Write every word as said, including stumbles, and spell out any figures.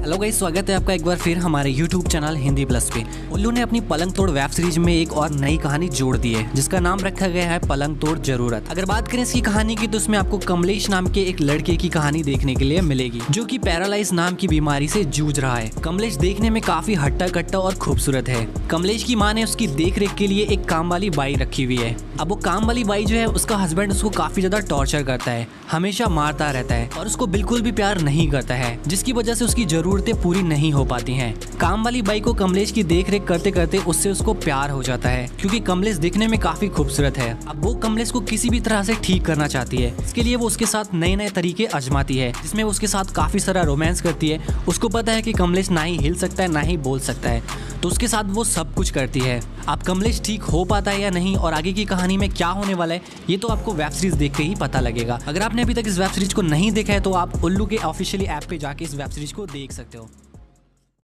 Hello guys, स्वागत है आपका एक बार फिर हमारे यूट्यूब चैनल हिंदी प्लस पे। उल्लू ने अपनी पलंग तोड़ वेब सीरीज में एक और नई कहानी जोड़ दी है जिसका नाम रखा गया है पलंग तोड़ जरूरत। अगर बात करें इसकी कहानी की तो इसमें आपको कमलेश नाम के एक लड़के की कहानी देखने के लिए मिलेगी जो कि पैरालाइज नाम की बीमारी से जूझ रहा है। कमलेश देखने में काफी हट्टा कट्टा और खूबसूरत है। कमलेश की माँ ने उसकी देख रेख के लिए एक काम वाली बाई रखी हुई है। अब वो काम वाली बाई जो है उसका हस्बैंड उसको काफी ज्यादा टॉर्चर करता है, हमेशा मारता रहता है और उसको बिल्कुल भी प्यार नहीं करता है, जिसकी वजह से उसकी जरूरतें पूरी नहीं हो पाती हैं। काम वाली बाई को कमलेश की देखरेख करते करते उससे उसको प्यार हो जाता है क्योंकि कमलेश दिखने में काफी खूबसूरत है। अब वो कमलेश को किसी भी तरह से ठीक करना चाहती है। इसके लिए वो उसके साथ नए नए तरीके आजमाती है जिसमें वो उसके साथ काफी सारा रोमांस करती है। उसको पता है कि कमलेश ना ही हिल सकता है ना ही बोल सकता है, तो उसके साथ वो सब कुछ करती है। अब कमलेश ठीक हो पाता है या नहीं और आगे की कहानी में क्या होने वाला है ये तो आपको वेब सीरीज देख के ही पता लगेगा। अगर आपने अभी तक इस वेब सीरीज को नहीं देखा है तो आप उल्लू के ऑफिशियली ऐप पे जाके इस वेब सीरीज को देख सकते हो।